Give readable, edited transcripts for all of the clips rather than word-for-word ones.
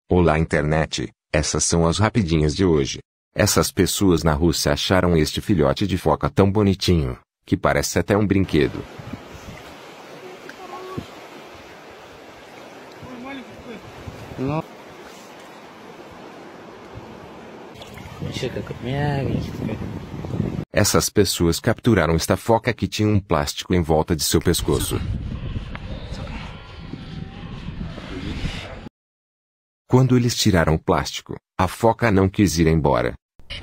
Olá internet, essas são as rapidinhas de hoje. Essas pessoas na Rússia acharam este filhote de foca tão bonitinho, que parece até um brinquedo. Essas pessoas capturaram esta foca que tinha um plástico em volta de seu pescoço. Quando eles tiraram o plástico, a foca não quis ir embora.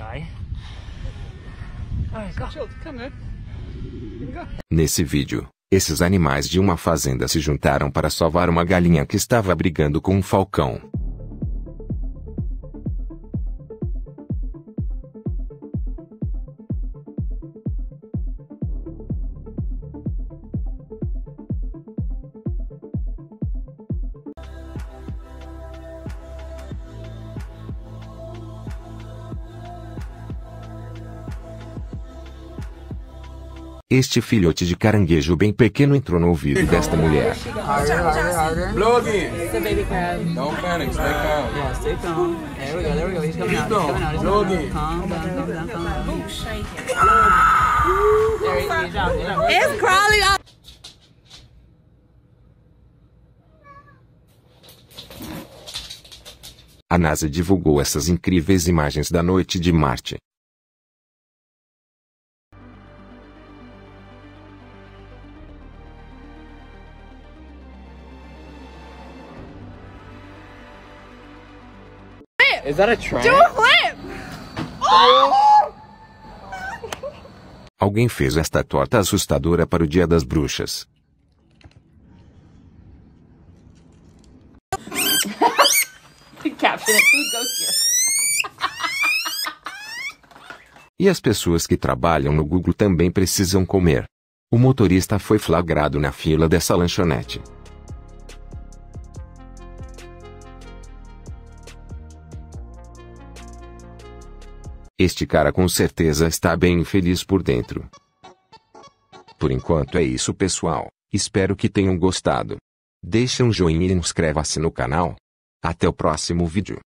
Nesse vídeo, esses animais de uma fazenda se juntaram para salvar uma galinha que estava brigando com um falcão. Este filhote de caranguejo bem pequeno entrou no ouvido desta mulher. Blow again. It's a baby crab. Don't panic. Stay calm. Yeah, stay calm. There we go. There we go. He's coming out. He's coming out. Blow again. Calm down. Calm down. Calm down. There he is. He's out. It's crawling up. A NASA divulgou essas incríveis imagens da noite de Marte. Is that a train? Do a flip! Oh! Alguém fez esta torta assustadora para o Dia das Bruxas. Caption it. Food goes here. E as pessoas que trabalham no Google também precisam comer. O motorista foi flagrado na fila dessa lanchonete. Este cara com certeza está bem infeliz por dentro. Por enquanto é isso, pessoal. Espero que tenham gostado. Deixe um joinha e inscreva-se no canal. Até o próximo vídeo.